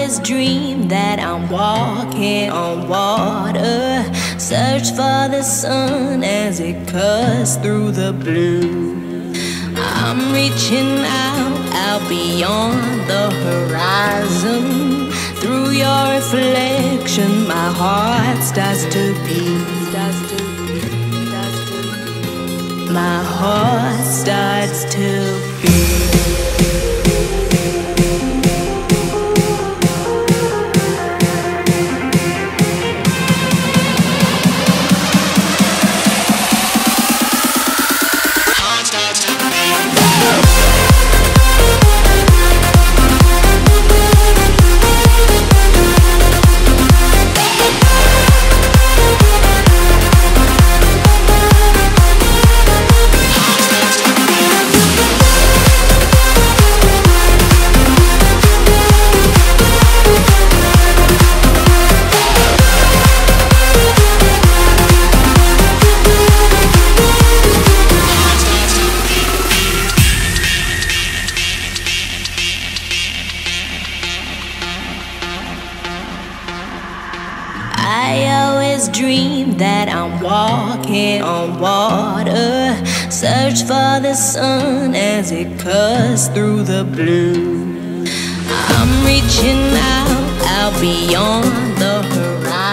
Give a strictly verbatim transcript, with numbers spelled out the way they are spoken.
always dream that I'm walking on water. Search for the sun as it cuts through the blue. I'm reaching out, out beyond the horizon. Through your reflection, my heart starts to beat. Starts to beat, starts to beat. My heart starts to beat. I always dream that I'm walking on water. Search for the sun as it cuts through the blue. I'm reaching out, out beyond the horizon.